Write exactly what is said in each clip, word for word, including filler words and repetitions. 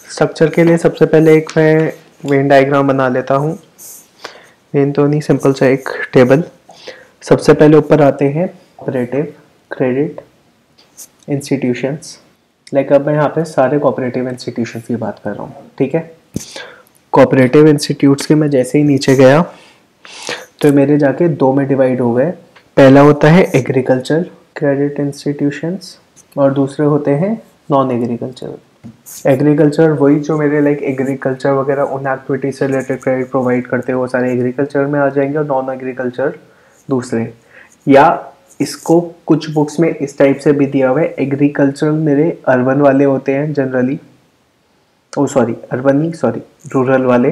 Structure के लिए सबसे पहले एक मैं वेन डायग्राम बना लेता हूँ। वेन तो नहीं, सिंपल सा एक टेबल। सबसे पहले ऊपर आते हैं कोऑपरेटिव क्रेडिट इंस्टीट्यूशंस। लाइक अब मैं यहाँ पे सारे कोऑपरेटिव इंस्टीट्यूशंस की बात कर रहा हूँ, ठीक है। कोऑपरेटिव इंस्टीट्यूट्स के मैं जैसे ही नीचे गया तो मेरे जाके दो में डिवाइड हो गए। पहला होता है एग्रीकल्चर क्रेडिट इंस्टीट्यूशंस और दूसरे होते हैं नॉन एग्रीकल्चर। एग्रीकल्चर वही जो मेरे लाइक एग्रीकल्चर वगैरह उन एक्टिविटीज से रिलेटेड क्रेडिट प्रोवाइड करते हैं वो सारे एग्रीकल्चर में आ जाएंगे और नॉन एग्रीकल्चर दूसरे। या इसको कुछ बुक्स में इस टाइप से भी दिया हुआ है, एग्रीकल्चर मेरे अर्बन वाले होते हैं जनरली, ओ सॉरी अर्बन नहीं सॉरी रूरल वाले,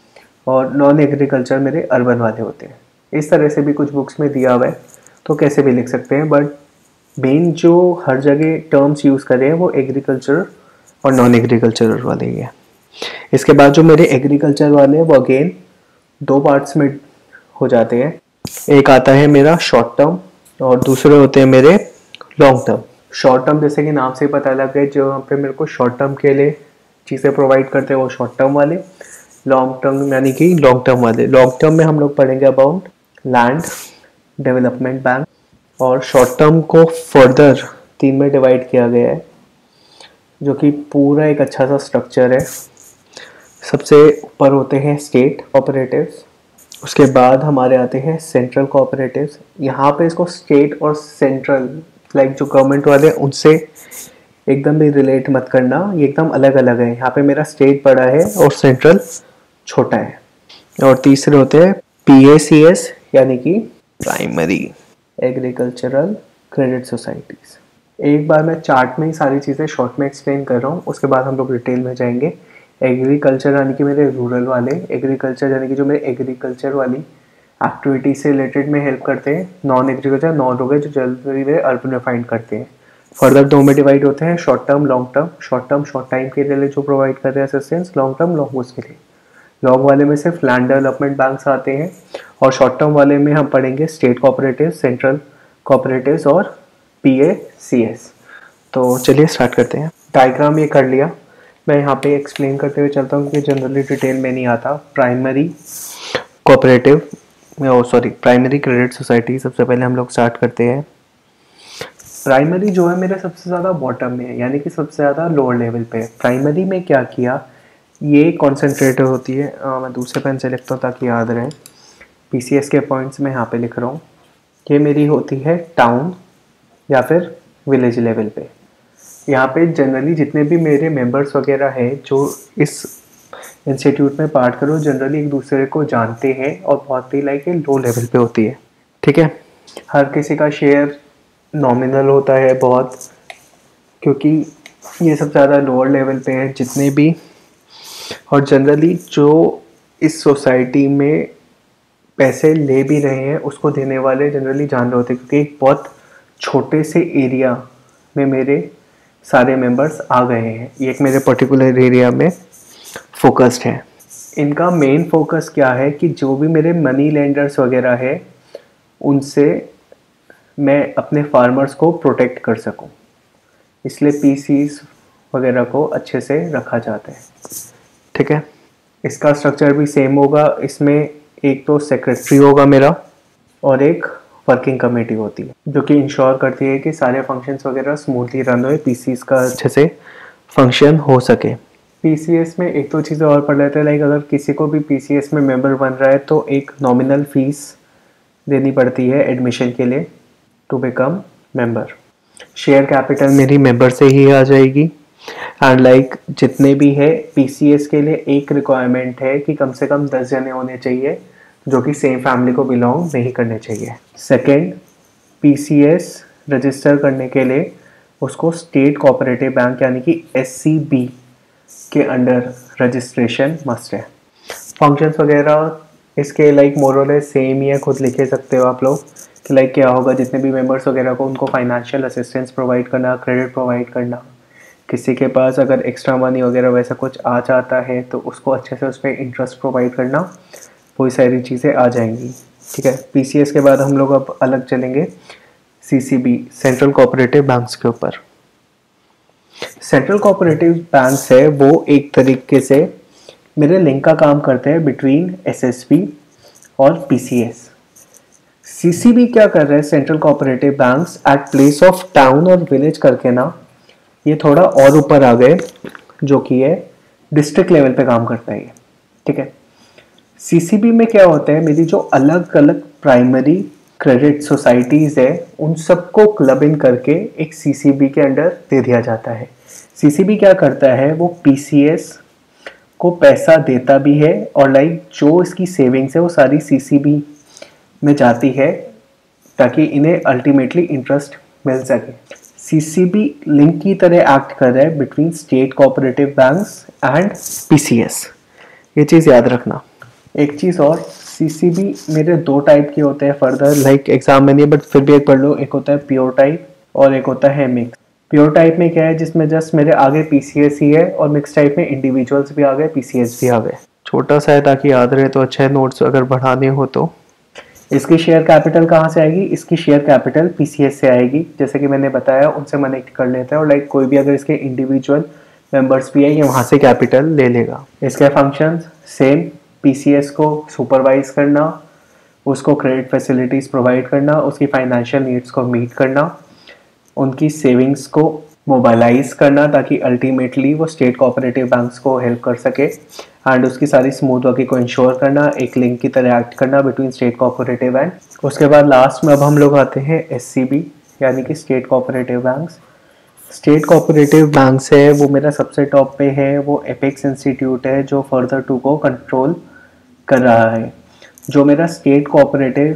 और नॉन एग्रीकल्चर मेरे अर्बन वाले होते हैं। इस तरह से भी कुछ बुक्स में दिया हुआ है, तो कैसे भी लिख सकते हैं, बट मेन जो हर जगह टर्म्स यूज़ कर रहे हैं वो एग्रीकल्चर और नॉन एग्रीकल्चर वाले ही है। इसके बाद जो मेरे एग्रीकल्चर वाले हैं वो अगेन दो पार्ट्स में हो जाते हैं। एक आता है मेरा शॉर्ट टर्म और दूसरे होते हैं मेरे लॉन्ग टर्म। शॉर्ट टर्म जैसे कि नाम से ही पता लग गया, जो यहाँ पे मेरे को शॉर्ट टर्म के लिए चीज़ें प्रोवाइड करते हैं वो शॉर्ट टर्म वाले। लॉन्ग टर्म यानी कि लॉन्ग टर्म वाले। लॉन्ग टर्म में हम लोग पढ़ेंगे अबाउट लैंड डेवलपमेंट बैंक। और शॉर्ट टर्म को फर्दर तीन में डिवाइड किया गया है, जो कि पूरा एक अच्छा सा स्ट्रक्चर है। सबसे ऊपर होते हैं स्टेट कोऑपरेटिव्स, उसके बाद हमारे आते हैं सेंट्रल कोऑपरेटिव्स। यहाँ पे इसको स्टेट और सेंट्रल लाइक जो गवर्नमेंट वाले हैं उनसे एकदम भी रिलेट मत करना, ये एकदम अलग अलग है। यहाँ पे मेरा स्टेट बड़ा है और सेंट्रल छोटा है। और तीसरे होते हैं पी ए सी एस यानी कि प्राइमरी एग्रीकल्चरल क्रेडिट सोसाइटीज़। एक बार मैं चार्ट में ही सारी चीज़ें शॉर्ट में एक्सप्लेन कर रहा हूँ, उसके बाद हम लोग डिटेल में जाएंगे। एग्रीकल्चर यानी कि मेरे रूरल वाले, एग्रीकल्चर यानी कि जो मेरे एग्रीकल्चर वाली एक्टिविटी से रिलेटेड में हेल्प करते हैं। नॉन एग्रीकल्चर नॉन हो गए जो जनरली मेरे अर्बन में फाइंड करते हैं। फर्दर दो में डिवाइड होते हैं, short term long term. Short term short time के लिए जो प्रोवाइड कर रहे हैं असिस्टेंस, लॉन्ग टर्म लॉन्ग उसके लिए। लॉन्ग वाले में सिर्फ लैंड डेवलपमेंट बैंक्स आते हैं और शॉर्ट टर्म वाले में हम पढ़ेंगे स्टेट कोऑपरेटिव, सेंट्रल कोऑपरेटिव्स और पी ए सी एस। तो चलिए स्टार्ट करते हैं। डायग्राम ये कर लिया, मैं यहाँ पे एक्सप्लेन करते हुए चलता हूँ क्योंकि जनरली डिटेल में नहीं आता। Primary cooperative oh sorry primary credit society सबसे पहले हम लोग स्टार्ट करते हैं। प्राइमरी जो है मेरा सबसे ज़्यादा बॉटम में है, यानी कि सबसे ज़्यादा लोअर लेवल पे है। प्राइमरी में क्या किया, ये कॉन्सेंट्रेटर होती है। आ, मैं दूसरे पेन से लिखता हूँ ताकि याद रहे। पी सी एस के पॉइंट्स में यहाँ पे लिख रहा हूँ। ये मेरी होती है टाउन या फिर विलेज लेवल पे। यहाँ पे जनरली जितने भी मेरे मेंबर्स वगैरह हैं जो इस इंस्टीट्यूट में पार्ट करो, जनरली एक दूसरे को जानते हैं और बहुत ही लाइक लो लेवल पे होती है, ठीक है। हर किसी का शेयर नॉमिनल होता है बहुत, क्योंकि ये सब ज़्यादा लोअर लेवल पे है जितने भी। और जनरली जो इस सोसाइटी में पैसे ले भी रहे हैं उसको देने वाले जनरली जान रहे होते हैं, क्योंकि एक बहुत छोटे से एरिया में मेरे सारे मेंबर्स आ गए हैं। ये एक मेरे पर्टिकुलर एरिया में फोकस्ड है। इनका मेन फोकस क्या है कि जो भी मेरे मनी लेंडर्स वगैरह है उनसे मैं अपने फार्मर्स को प्रोटेक्ट कर सकूं, इसलिए पीसीस वगैरह को अच्छे से रखा जाता है, ठीक है। इसका स्ट्रक्चर भी सेम होगा। इसमें एक तो सेक्रेटरी होगा मेरा और एक वर्किंग कमेटी होती है जो कि इंश्योर करती है कि सारे फंक्शंस वगैरह स्मूथली रन हो, पीसीएस का अच्छे से फंक्शन हो सके। पीसीएस में एक तो चीज़ें और पढ़ लेते हैं, लाइक अगर किसी को भी पीसीएस में मेंबर बन रहा है तो एक नॉमिनल फीस देनी पड़ती है एडमिशन के लिए to become member. Share capital मेरी मेंबर से ही आ जाएगी। एंड लाइक जितने भी है पीसीएस के लिए एक रिक्वायरमेंट है कि कम से कम दस जने होने चाहिए जो कि सेम फैमिली को बिलोंग नहीं करने चाहिए। सेकंड, पीसीएस रजिस्टर करने के लिए उसको स्टेट कोऑपरेटिव बैंक यानी कि एससीबी के अंडर रजिस्ट्रेशन मस्ट है। फंक्शंस वगैरह इसके लाइक मोरलेस सेम ही है, खुद लिखे सकते हो आप लोग कि लाइक क्या होगा। जितने भी मेंबर्स वगैरह को उनको फाइनेंशियल असिस्टेंस प्रोवाइड करना, क्रेडिट प्रोवाइड करना, किसी के पास अगर एक्स्ट्रा मनी वगैरह वैसा कुछ आ जाता है तो उसको अच्छे से उस पर इंटरेस्ट प्रोवाइड करना, वही सारी चीज़ें आ जाएंगी, ठीक है। पीसीएस के बाद हम लोग अब अलग चलेंगे सीसीबी सेंट्रल कोऑपरेटिव बैंक्स के ऊपर। सेंट्रल कोऑपरेटिव बैंक्स है वो एक तरीके से मेरे लिंक का काम करते हैं बिटवीन एसएसबी और पीसीएस। सीसीबी क्या कर रहे हैं, central cooperative banks at place of town और विलेज करके ना ये थोड़ा और ऊपर आ गए, जो कि है डिस्ट्रिक्ट लेवल पे काम करता है ये, ठीक है। सीसीबी में क्या होता है, मेरी जो अलग अलग प्राइमरी क्रेडिट सोसाइटीज है उन सबको क्लब इन करके एक सीसीबी के अंडर दे दिया जाता है। सीसीबी क्या करता है, वो पीसीएस को पैसा देता भी है और लाइक जो इसकी सेविंग्स है वो सारी सीसीबी में जाती है ताकि इन्हें अल्टीमेटली इंटरेस्ट मिल सके। सीसीबी लिंक की तरह एक्ट कर रहा है between state cooperative banks and PCS, ये चीज़ याद रखना। एक चीज़ और, सीसीबी मेरे दो टाइप के होते हैं फर्दर, लाइक एग्जाम में नहीं बट फिर भी एक पढ़ लो। एक होता है प्योर टाइप और एक होता है मिक्स। प्योर टाइप में क्या है, जिसमें जस्ट मेरे आगे पीसीएस ही है, और मिक्स टाइप में इंडिविजुअल्स भी आ गए, पीसीएस भी आ गए। छोटा सा है ताकि याद रहे, तो अच्छा है नोट्स अगर बढ़ाने हो तो। इसकी शेयर कैपिटल कहाँ से आएगी, इसकी शेयर कैपिटल पीसीएस से आएगी, जैसे कि मैंने बताया उनसे कनेक्ट कर लेते हैं। और लाइक कोई भी अगर इसके इंडिविजुअल मेंबर्स भी है ये वहाँ से कैपिटल ले लेगा। इसके फंक्शंस सेम, पीसीएस को सुपरवाइज करना, उसको क्रेडिट फैसिलिटीज़ प्रोवाइड करना, उसकी फाइनेंशियल नीड्स को मीट करना, उनकी सेविंग्स को मोबाइलाइज करना ताकि अल्टीमेटली वो स्टेट कोऑपरेटिव बैंक्स को हेल्प कर सके, एंड उसकी सारी स्मूथ वर्किंग को इंश्योर करना, एक लिंक की तरह एक्ट करना बिटवीन स्टेट कोऑपरेटिव एंड। उसके बाद लास्ट में अब हम लोग आते हैं एससीबी यानी कि state cooperative banks. State cooperative banks है वो मेरा सबसे टॉप पे है, वो एपेक्स इंस्टीट्यूट है जो फर्दर टू को कंट्रोल कर रहा है। जो मेरा स्टेट कोऑपरेटिव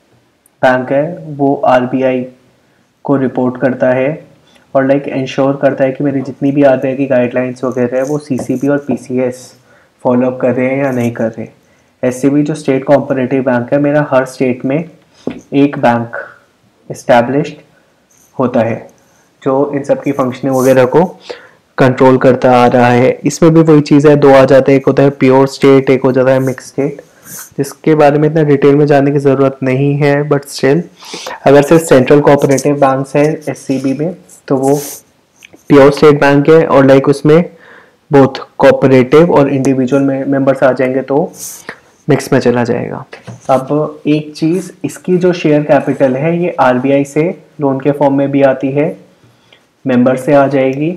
बैंक है वो आरबीआई को रिपोर्ट करता है और लाइक इंश्योर करता है कि मेरी जितनी भी आरबीआई की गाइडलाइंस वगैरह है वो सीसीबी और पीसीएस फॉलो कर रहे हैं या नहीं कर रहे। एससीबी जो स्टेट कोऑपरेटिव बैंक है, मेरा हर स्टेट में एक बैंक इस्टेब्लिश्ड होता है जो इन सब की फंक्शनिंग वगैरह को कंट्रोल करता आ रहा है। इसमें भी वही चीज़ है, दो आ जाते हैं, एक होता है प्योर स्टेट, एक हो जाता है मिक्स स्टेट, जिसके बारे में इतना डिटेल में जाने की ज़रूरत नहीं है। बट स्टिल अगर सिर्फ सेंट्रल कोऑपरेटिव बैंक्स है एससीबी में तो वो प्योर स्टेट बैंक है, और लाइक उसमें बोथ कोऑपरेटिव और इंडिविजुअल मेंबर्स आ जाएंगे तो मिक्स में चला जाएगा। अब एक चीज़, इसकी जो शेयर कैपिटल है ये आरबीआई से लोन के फॉर्म में भी आती है, मेंबर से आ जाएगी,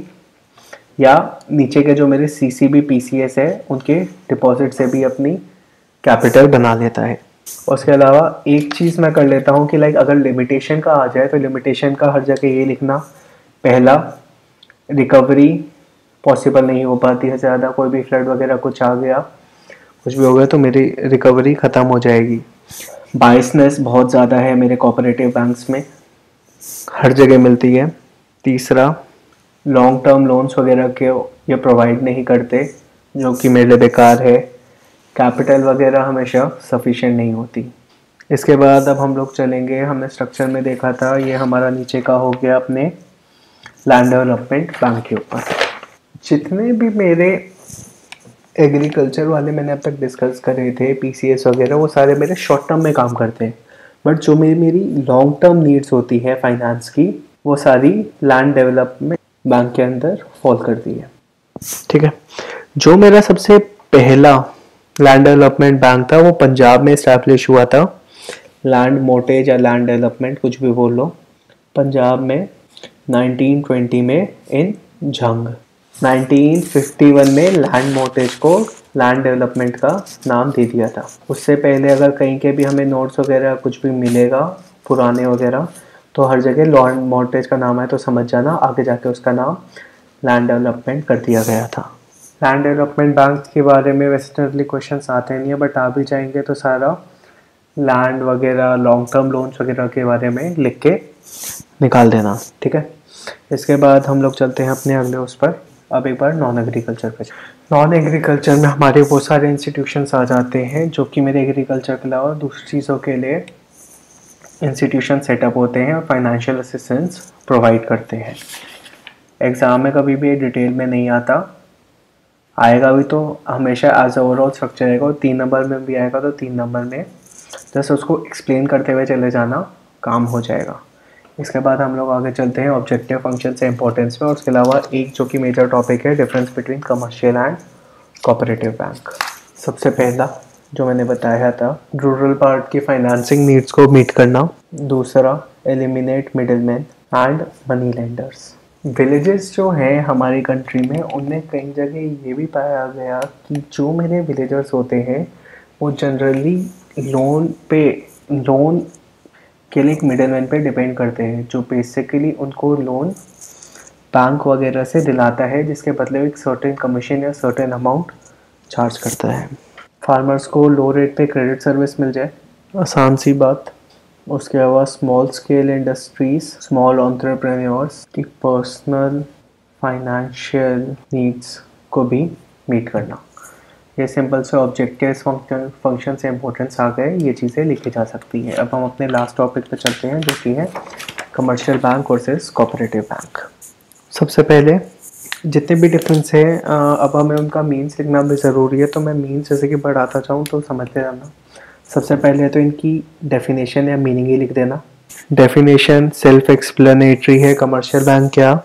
या नीचे के जो मेरे सीसीबी पीसीएस है उनके डिपॉजिट से भी अपनी कैपिटल बना लेता है। उसके अलावा एक चीज़ मैं कर लेता हूँ कि लाइक अगर लिमिटेशन का आ जाए तो लिमिटेशन का हर जगह ये लिखना, पहला रिकवरी पॉसिबल नहीं हो पाती है ज़्यादा, कोई भी फ्लड वगैरह कुछ आ गया, कुछ भी हो गया तो मेरी रिकवरी ख़त्म हो जाएगी। बायसनेस बहुत ज़्यादा है मेरे कोऑपरेटिव बैंक्स में, हर जगह मिलती है। तीसरा, लॉन्ग टर्म लोन्स वगैरह के ये प्रोवाइड नहीं करते जो कि मेरे लिए बेकार है। कैपिटल वगैरह हमेशा सफिशिएंट नहीं होती। इसके बाद अब हम लोग चलेंगे, हमने स्ट्रक्चर में देखा था, ये हमारा नीचे का हो गया अपने लैंड डेवलपमेंट बैंक के ऊपर। जितने भी मेरे एग्रीकल्चर वाले मैंने अब तक डिस्कस करे थे पीसीएस वगैरह, वो सारे मेरे शॉर्ट टर्म में काम करते हैं, बट जो मेरी मेरी लॉन्ग टर्म नीड्स होती है फाइनेंस की वो सारी लैंड डेवलपमेंट बैंक के अंदर फॉल करती है, ठीक है। जो मेरा सबसे पहला लैंड डेवलपमेंट बैंक था वो पंजाब में इस्टेब्लिश हुआ था, लैंड मोर्टेज या लैंड डेवलपमेंट कुछ भी बोल लो, पंजाब में नाइनटीन ट्वेंटी में in Jhang. Nineteen fifty one में लैंड मोर्टेज को लैंड डेवलपमेंट का नाम दे दिया था। उससे पहले अगर कहीं के भी हमें नोट्स वगैरह कुछ भी मिलेगा पुराने वगैरह तो हर जगह लैंड मोर्टेज का नाम है तो समझ जाना, आगे जाके उसका नाम लैंड डेवलपमेंट कर दिया गया था। लैंड डेवलपमेंट बैंक के बारे में वैसे क्वेश्चन आते नहीं है, बट आ भी जाएंगे तो सारा लैंड वगैरह लॉन्ग टर्म लोन्स वगैरह के बारे में लिख के निकाल देना, ठीक है। इसके बाद हम लोग चलते हैं अपने अगले उस पर। अब एक बार नॉन एग्रीकल्चर पे। नॉन एग्रीकल्चर में हमारे वो सारे इंस्टीट्यूशंस आ जाते हैं जो कि मेरे एग्रीकल्चर के अलावा दूसरी चीज़ों के लिए इंस्टीट्यूशन सेटअप होते हैं और फाइनेंशियल असिस्टेंस प्रोवाइड करते हैं। एग्ज़ाम में कभी भी डिटेल में नहीं आता, आएगा भी तो हमेशा एज ओवरऑल स्ट्रक्चर आएगा, और तीन नंबर में भी आएगा तो तीन नंबर में जस्ट उसको एक्सप्लेन करते हुए चले जाना, काम हो जाएगा। इसके बाद हम लोग आगे चलते हैं ऑब्जेक्टिव फंक्शन से इंपॉर्टेंस में, और उसके अलावा एक जो कि मेजर टॉपिक है difference between commercial and cooperative bank. सबसे पहला जो मैंने बताया था रूरल पार्ट की फाइनेंसिंग नीड्स को मीट करना। दूसरा eliminate middleman and money lenders. Villages जो हैं हमारी कंट्री में उनमें कई जगह ये भी पाया गया कि जो मेरे विलेजर्स होते हैं वो जनरली लोन पे लोन के लिए एक मिडिलमैन पे डिपेंड करते हैं, जो बेसिकली उनको लोन बैंक वगैरह से दिलाता है, जिसके बदले एक सर्टेन कमीशन या सर्टेन अमाउंट चार्ज करता है। फार्मर्स को लो रेट पे क्रेडिट सर्विस मिल जाए, आसान सी बात। उसके अलावा small scale industries, small entrepreneurs की पर्सनल फाइनेंशियल नीड्स को भी मीट करना। ये सिंपल से ऑब्जेक्टिव्स फंक्शन फंक्शन से इंपॉर्टेंस आ गए, ये चीज़ें लिखी जा सकती हैं। अब हम अपने लास्ट टॉपिक पे चलते हैं जो कि है commercial bank versus cooperative bank. सबसे पहले जितने भी डिफरेंस है अब हमें उनका मीन्स लिखना भी ज़रूरी है, तो मैं मीन्स जैसे कि बढ़ाता जाऊँ तो समझते जाना। सबसे पहले तो इनकी डेफिनेशन या मीनिंग ही लिख देना। डेफिनेशन सेल्फ एक्सप्लेनेटरी है। कमर्शियल बैंक क्या?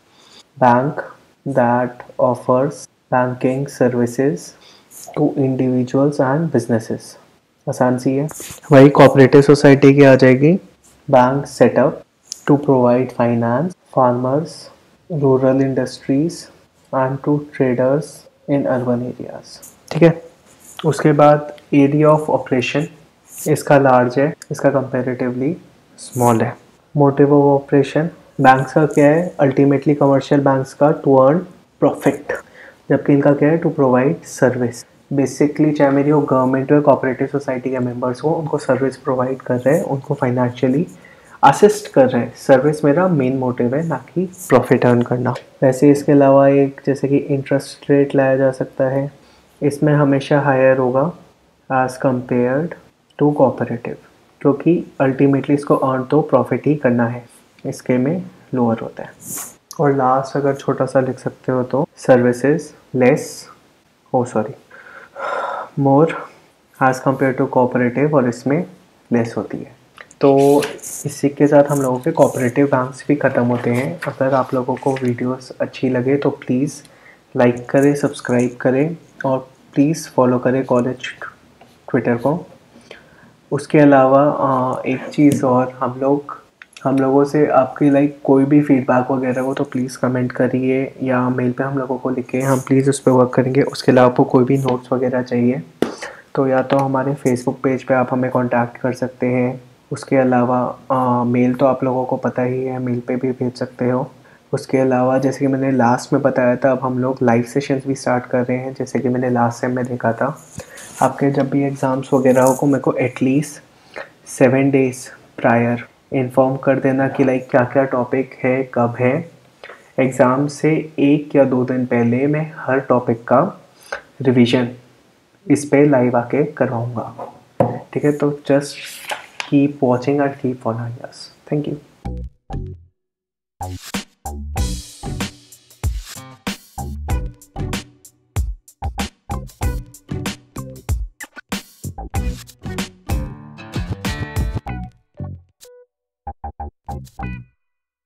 Bank that offers banking services to individuals and businesses. आसान सी है। वही कोऑपरेटिव सोसाइटी की आ जाएगी, bank setup to provide finance farmers, rural industries and to traders in urban areas. ठीक है। उसके बाद एरिया ऑफ ऑपरेशन इसका लार्ज है, इसका कंपैरेटिवली स्मॉल है। मोटिव ऑफ ऑपरेशन बैंक्स का क्या है? अल्टीमेटली कमर्शियल बैंक्स का टू अर्न प्रॉफिट, जबकि इनका क्या है? To provide service. बेसिकली चाहे मेरी वो गवर्नमेंट या कोऑपरेटिव सोसाइटी के मेंबर्स हो, उनको सर्विस प्रोवाइड कर रहे हैं, उनको फाइनेंशियली असिस्ट कर रहे हैं। सर्विस मेरा मेन मोटिव है, ना कि प्रॉफिट अर्न करना। वैसे इसके अलावा एक जैसे कि इंटरेस्ट रेट लाया जा सकता है, इसमें हमेशा हायर होगा एज कम्पेयर्ड टू कोऑपरेटिव, क्योंकि अल्टीमेटली इसको अर्न तो प्रॉफिट ही करना है, इसके में लोअर होता है। और लास्ट अगर छोटा सा लिख सकते हो तो services less oh sorry more as compare to cooperative, और इसमें लेस होती है। तो इसी के साथ हम लोगों के कोऑपरेटिव बैंक्स भी ख़त्म होते हैं। अगर आप लोगों को वीडियोस अच्छी लगे तो प्लीज़ लाइक करें, सब्सक्राइब करें और प्लीज़ फॉलो करें कॉलेज ट्विटर को। उसके अलावा एक चीज़ और, हम लोग हम लोगों से आपकी लाइक कोई भी फीडबैक वगैरह हो तो प्लीज़ कमेंट करिए या मेल पे हम लोगों को लिखें, हम प्लीज़ उस पर वर्क करेंगे। उसके अलावा आपको कोई भी नोट्स वगैरह चाहिए तो या तो हमारे फेसबुक पेज पे आप हमें कांटेक्ट कर सकते हैं। उसके अलावा आ, मेल तो आप लोगों को पता ही है, मेल पे भी भेज सकते हो। उसके अलावा जैसे कि मैंने लास्ट में बताया था, अब हम लोग लाइव सेशंस भी स्टार्ट कर रहे हैं। जैसे कि मैंने लास्ट टाइम में देखा था, आपके जब भी एग्ज़ाम्स वगैरह हो को मेरे को at least seven days prior inform कर देना कि लाइक क्या क्या टॉपिक है, कब है। एग्ज़ाम से एक या दो दिन पहले मैं हर टॉपिक का रिवीजन इस पे लाइव आके करवाऊँगा। ठीक है, तो just keep watching and keep following us. Thank you.